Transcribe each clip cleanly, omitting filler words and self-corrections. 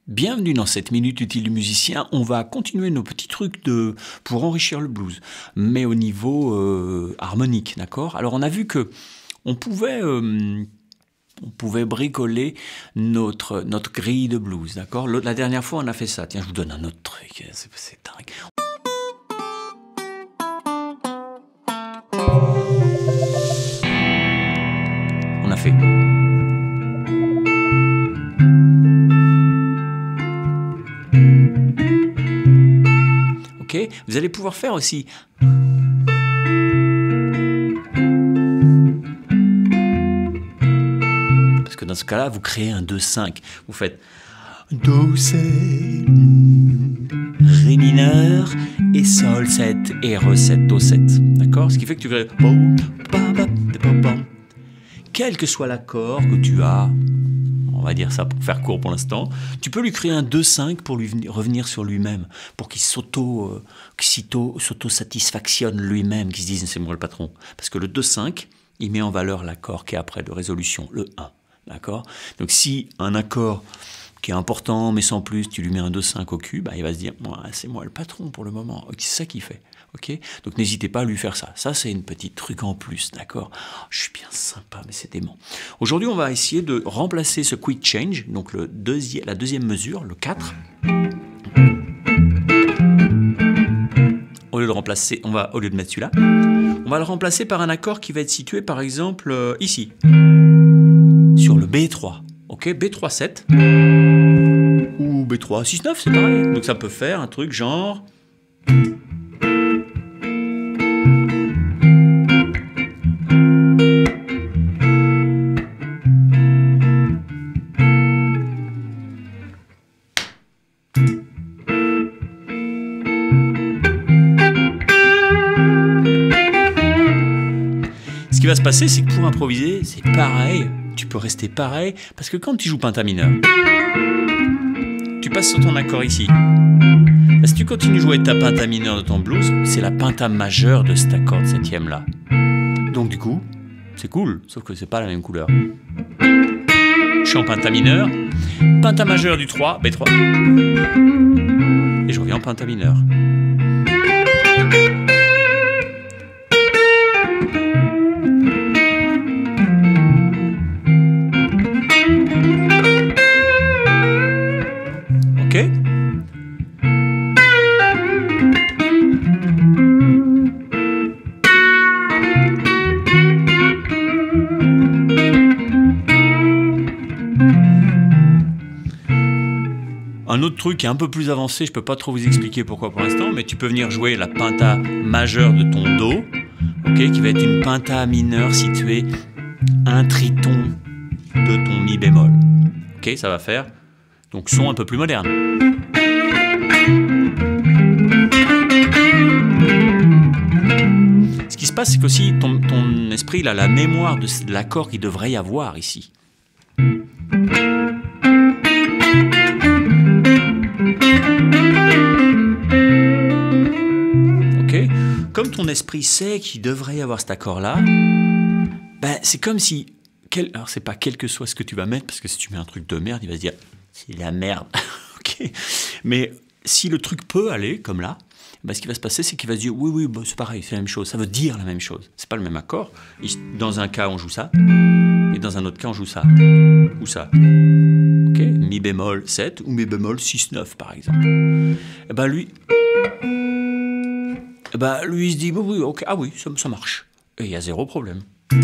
Bienvenue dans cette minute utile du musicien. On va continuer nos petits trucs pour enrichir le blues, mais au niveau harmonique, d'accord? Alors on a vu que on pouvait bricoler notre grille de blues, d'accord? La dernière fois on a fait ça. Tiens, je vous donne un autre truc, c'est dingue. On a fait... Ok, vous allez pouvoir faire aussi. Parce que dans ce cas-là, vous créez un 2-5. Vous faites Do, 7, Ré mineur et Sol 7 et Re 7, Do 7. D'accord? Ce qui fait que tu crées. Quel que soit l'accord que tu as, on va dire ça pour faire court pour l'instant, tu peux lui créer un 2-5 pour lui revenir sur lui-même, pour qu'il s'auto-satisfactionne lui-même, qu'il se dise c'est moi le patron. Parce que le 2-5, il met en valeur l'accord qui est après de résolution, le 1. D'accord? Donc si un accord qui est important mais sans plus, tu lui mets un 2-5 au cul, bah, il va se dire c'est moi le patron pour le moment. C'est ça qu'il fait. Okay, donc n'hésitez pas à lui faire ça. Ça, c'est une petite truc en plus, d'accord? Je suis bien sympa, mais c'est dément. Aujourd'hui, on va essayer de remplacer ce quick change, donc la deuxième mesure, le 4. Au lieu de mettre celui-là, on va le remplacer par un accord qui va être situé, par exemple, ici, sur le B3. Ok, B3 7 ou B3 6 9, c'est pareil. Donc ça peut faire un truc genre. Ce qui va se passer, c'est que pour improviser, c'est pareil. Tu peux rester pareil, parce que quand tu joues penta mineur, tu passes sur ton accord ici. Si tu continues de jouer ta penta mineure de ton blues, c'est la penta majeure de cet accord de septième là. Donc du coup, c'est cool, sauf que c'est pas la même couleur. Je suis en penta mineur, penta majeure du 3, B3, et je reviens en penta mineur. Ok? Un autre truc qui est un peu plus avancé, je peux pas trop vous expliquer pourquoi pour l'instant, mais tu peux venir jouer la penta majeure de ton Do, okay, qui va être une penta mineure située un triton de ton mi bémol. Ok, ça va faire donc son un peu plus moderne. Ce qui se passe, c'est qu'aussi ton esprit il a la mémoire de l'accord qu'il devrait y avoir ici. Ok, comme ton esprit sait qu'il devrait y avoir cet accord-là, ben, c'est comme si... Alors, c'est pas quel que soit ce que tu vas mettre, parce que si tu mets un truc de merde, il va se dire c'est la merde. Ok. Mais si le truc peut aller, comme là, ben, ce qui va se passer, c'est qu'il va se dire oui, bah, c'est pareil, c'est la même chose. Ça veut dire la même chose. C'est pas le même accord. Dans un cas, on joue ça, et dans un autre cas, on joue ça. Ou ça. Ok. Mi bémol 7 ou mi bémol 6-9, par exemple. Et ben lui, il se dit oui, ok, ah oui, ça marche. Et il y a zéro problème.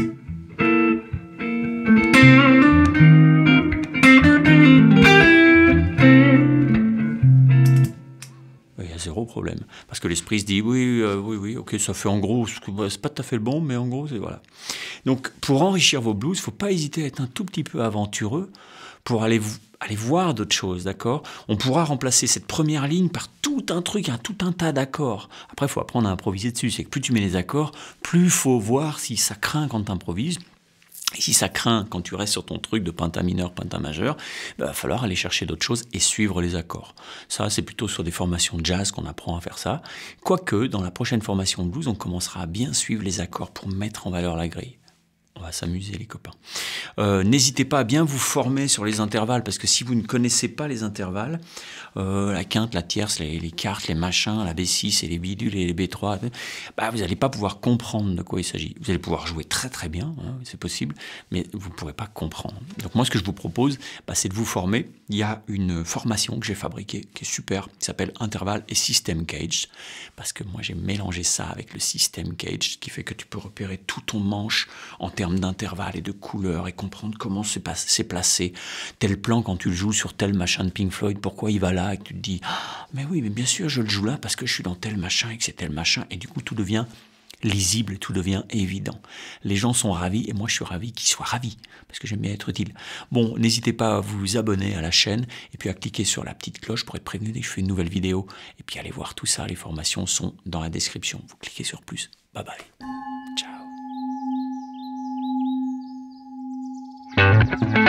Il y a zéro problème. Parce que l'esprit se dit oui, ok, ça fait en gros, c'est pas tout à fait le bon, mais en gros, c'est voilà. Donc, pour enrichir vos blues, il ne faut pas hésiter à être un tout petit peu aventureux pour aller voir d'autres choses, d'accord? On pourra remplacer cette première ligne par tout un truc, tout un tas d'accords. Après, il faut apprendre à improviser dessus. C'est que plus tu mets les accords, plus il faut voir si ça craint quand tu improvises. Et si ça craint quand tu restes sur ton truc de penta mineur, penta majeur, il va falloir aller chercher d'autres choses et suivre les accords. Ça, c'est plutôt sur des formations de jazz qu'on apprend à faire ça. Quoique, dans la prochaine formation de blues, on commencera à bien suivre les accords pour mettre en valeur la grille. On va s'amuser les copains. N'hésitez pas à bien vous former sur les intervalles, parce que si vous ne connaissez pas les intervalles, la quinte, la tierce, les quartes, les machins, la B6 et les bidules et les B3, bah, vous n'allez pas pouvoir comprendre de quoi il s'agit. Vous allez pouvoir jouer très très bien, hein, c'est possible, mais vous ne pourrez pas comprendre. Donc moi ce que je vous propose, bah, c'est de vous former. Il y a une formation que j'ai fabriquée, qui est super, qui s'appelle Interval et System Cage, parce que moi j'ai mélangé ça avec le System Cage, qui fait que tu peux repérer tout ton manche en termes d'intervalle et de couleur et comprendre comment c'est placé tel plan quand tu le joues sur tel machin de Pink Floyd, pourquoi il va là, et que tu te dis ah, mais oui, mais bien sûr je le joue là parce que je suis dans tel machin et que c'est tel machin, et du coup tout devient lisible, tout devient évident. Les gens sont ravis et moi je suis ravi qu'ils soient ravis parce que j'aime bien être utile. Bon, n'hésitez pas à vous abonner à la chaîne et puis à cliquer sur la petite cloche pour être prévenu dès que je fais une nouvelle vidéo, et puis allez voir tout ça, les formations sont dans la description. Vous cliquez sur plus. Bye bye. Ciao.